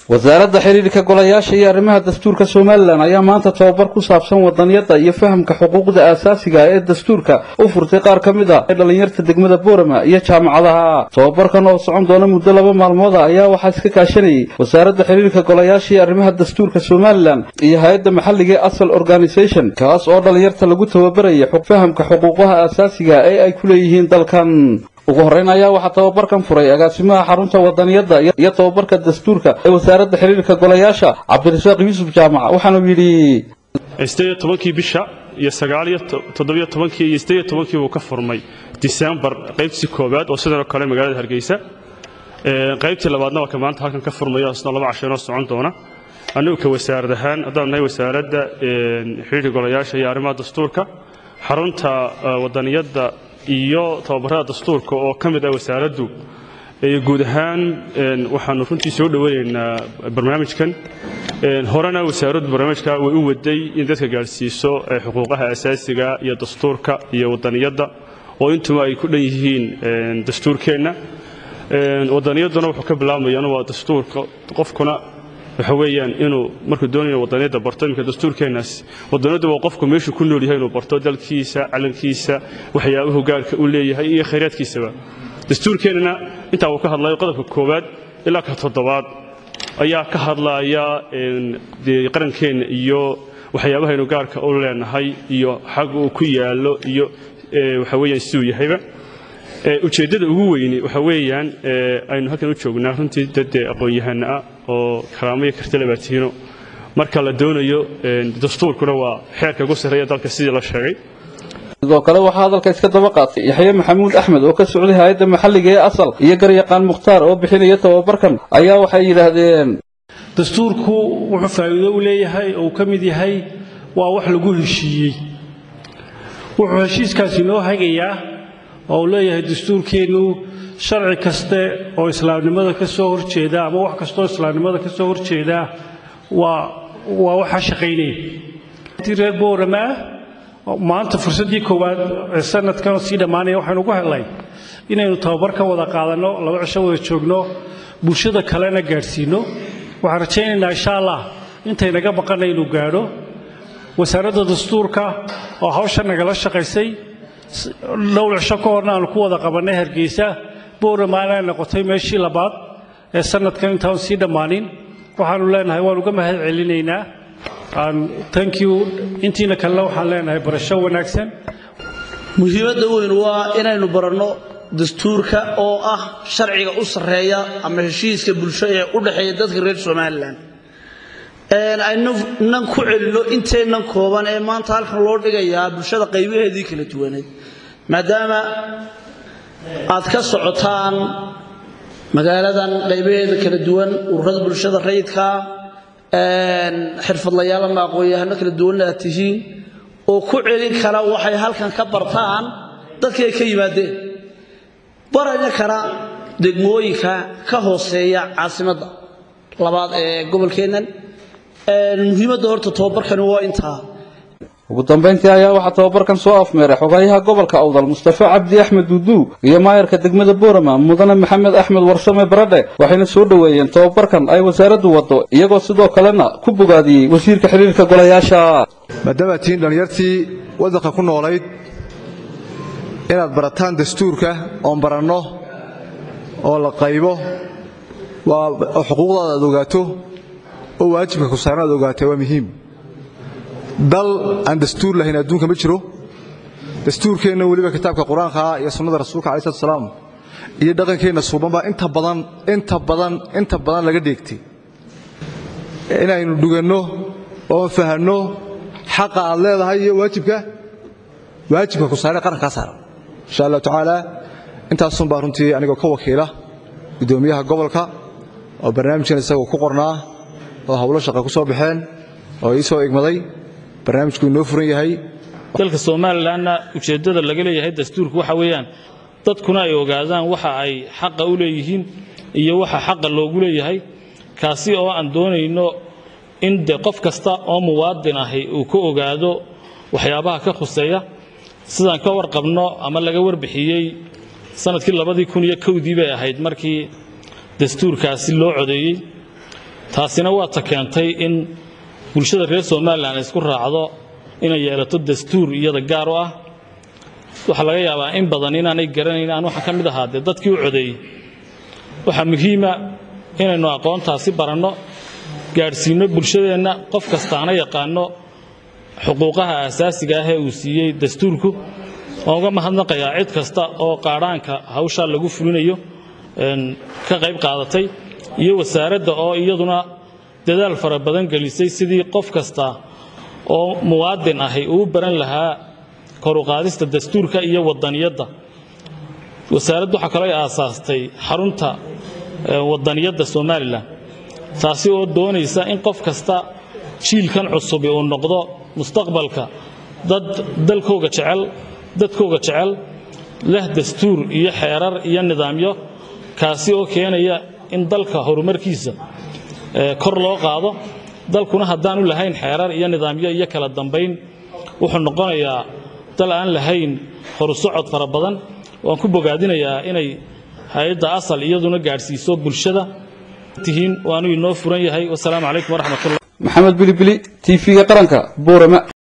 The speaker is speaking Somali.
wasaaradda xiriirka golayaasha iyo arrimaha dastuurka Soomaaliland ayaa maanta tababar ku saabsan wadaniyada iyo fahamka xuquuqda aasaasiga ah ee dastuurka u furtay qaar ka mid ah dhalinyarada degmada Boorama iyo jaamacadaha. Tababarkan oo socon doona muddo 2 maalmood ayaa waxaa iska kaashanayay wasaaradda xiriirka golayaasha iyo arrimaha dastuurka Soomaaliland iyo hay'adda maxalliga Asal Organization, kaas oo dhalinyarada lagu tababarayay fahamka xuquuqaha aasaasiga ah ee ay ku leeyihiin dalkan. ugu horeyn ayaa waxaa tababarkan furay agaasimaha xarunta wadaniyada iyo tababarka dastuurka ee wasaaradda xiriirka golayaasha Cabdirasaaq Yuusuf Jaamac, waxaana uu yiri 18 bisha iyo 17 iyo 18 uu ka furmay December qaybtii koobaad oo sidoo kale magaalada Hargeysa. qaybtii labaadna waa maanta halkan ka furmaya isna 2 casho socon doona. anigu ka wasaarad ahaan haddaanay wasaaradda xiriirka golayaasha iyo arrimaha dastuurka xarunta wadaniyada iyo tababarada dastuurka oo kamid ah wasaaraddu guud ahaan waxaanu runtii soo dhaweynaynaa barnaamijkan. horena wasaaraddu barnaamijka way u waday in dadka gaarsiiso xuquuqaha aasaasiga iyo dastuurka iyo wadaniyada oo intuba ay ku dhan yihiin dastuurkeena. wadaniyaduna wuxuu ka bilaabmayaa waa dastuurka qofkuna waxa weeyaan inuu markuu doonayo wadaniyada barto imka dastuurkeenaas wadaniyadu waa qofku meeshu ku nool yahay inuu barto dalkiisa, calankiisa, waxyaabaha gaarka uu leeyahay iyo khayraadkiisaba. dastuurkeenana inta uu ka hadlayo qodobka koobaad ilaa ka toddobaad ayaa ka hadlaya qarankeena iyo waxyaabaha inuu gaarka u leenahay iyo xaq uu ku yaalo iyo waxa weeyaan sidoo yahayba. ujeedada ugu weyn waxa weeyaan aynu halkan u joognaa runtii dad aqoon-yahan ah oo karaamay karti labaatiino marka la doonayo dastuurkuna waa xeerka ugu sareeya dalka sidii la sheegay. sidoo kale waxaa hadalka iska daba qaatay Yaxye Maxamuud Axmed oo ka socday hay'adda maxalliga ee Asal iyo garyaqaan Mukhtaar oo bixinaya tababarkan ayaa waxay yiraahdeen dastuurku wuxuu faa'iido u leeyahay oo ka mid yahay waa wax lagu heshiiyey. wuxuu heshiiskaasi noo hagayaa oo leeyahay dastuurkeenu sharci kaste oo islaamnimada ka soo horjeeda ama wax kasto islaamnimada ka soo horjeeda waa waxa shaqeynay reer Boorama maanta fursadii koowaad ee sanadkan si dhamaanay waxaanu ugu helnay inaynu tababar ka wada qaadano 2 cisho wada joogno bulshada kalena gaarsiino. waxaan rajaynaynaa insha Allah intay naga baqanay inuu gaaro wasaaradda dastuurka oo hawsha nagala shaqeysay 2 cisho ka horna aan ku wada qabanay Hargeysa. Boorama ay noqotay meeshii labaad ee sanadkan intaan si dhamaanin. waxaanu leenahay waan uga mahad celinaynaa. thank you intiina kale waxaan leenahay barasho wanaagsan. muhiimadda weyn waa inaynu baranno dastuurka oo ah sharciga u sareeya ama heshiiska bulsho ee u dhaxeeya dadka reer Soomaaliland. aynu nan ku celino inteenan kooban ee maanta halkan loo dhigayaa bulshada qaybaheedii kala duwaneed maadaama aad ka socotaan magaaladan qaybaheeda kala duwan ururada bulshada rayidka xirfadlayaal ama aqoon-yahano kala duwan aad tihiin oo ku celin kara waxay halkan ka bartaan dadka ay ka yimaadeen barayna kara degmooyinka ka hooseeya caasimadda labaad ee gobolkeenan. muhiimadda horta tababarkan waa intaa. ugu dambeyntii ayaa waxaa tababarkan soo afmeeray xogayaha gobolka Awdal Mustafa Cabdi Axmed Dudu iyo maayarka degmada Boorama Mudane Maxamed Axmed Warsame Baradhe, waxayna soo dhaweeyeen tababarkan ay wasaaraddu wado iyagoo sidoo kalena ku bogaadiyay wasiirka xiriirka golayaasha. maadaama tiin dhalinyartii wadanka ku noolayd inaad barataan dastuurka oo baranno oo la qaybo waa xuquuqdaada aad ogaato oo waajibka ku saaran aad ogaato waa muhiim. dal aan dastuur lahayn adduunka ma jiro. dastuurkeena waliba kitaabka quraanka iyo sunnada rasuulka kaleey salaam iyo dhaqankeena suubanba inta badan laga dheegtay inaynu dhugano oo fahanno xaqa aad leedahay iyo waajibka ku saaran qaranka saaran insha Allah taala. intaas baa runtii aniga ka wakiila gudoomiyaha gobolka oo barnaamijkan isagoo ku qornaa oo hawlo shaqo ku soo baxeen oo ii soo igmaday barnaamijku inoo furan yahay. dalka Soomaaliland ujeedada laga leeyahay dastuurku waxa weeyaan dadkuna ay ogaadaan waxa ay xaq u leeyihiin iyo waxa xaq loogu leeyahay, kaasi oo aan doonayno in qof kasta oo muwaadin ah uu ku ogaado waxyaabaha ka khuseeya. sidaan ka warqabno ama laga warbixiyay sanadkii 2001 bay ahayd markii dastuurkaasi loo codeeyay. taasina waa ta keentay in bulshada reer Soomaaliland ay isku raacdo inay yeelato dastuur iyada gaar u ah waxa laga yaabaa in badan inaanay garanayn aan waxa kamid ahaa dadkii u codeeyay waxa muhiim ah inaynu aqoontaasi baranno gaarsiino bulshadeena qof kastaana yaqaano xuquuqaha aasaasiga ah ee uu siiyay dastuurku oo uga mahadnaqayaa cid kasta oo qaaraanka hawsha lagu fulinayo ka qayb qaadatay iyo wasaaradda oo iyaduna dadaal fara badan gelisay sidii qof kasta oo muwaadin ahi uu baran lahaa kor u qaadista dastuurka iyo wadaniyadda wasaaraddu waxa kale ay aasaastay xarunta wadaniyadda Soomaaliland taasi oo doonaysa in qof kasta jiilkan cusub uu noqdo mustaqbalka dad dalkooga jecel leh dastuur iyo xeerar iyo nidaamyo kaasi oo keenaya in dalka horumarkiisa kor loo qaado dalkuna haddaan u lahayn xeerar iyo nidaamyo iyo kala dambeyn wuxuu noqonayaa dal aan lahayn horusocod fara badan waan ku bogaadinayaa inay hay'adda asal iyaduna gaarsiiso bulshada tihiin waanu inoo furan yahay wassalaamu calaykum waraxmatullahi maxamed bilibili TV qaranka Boorama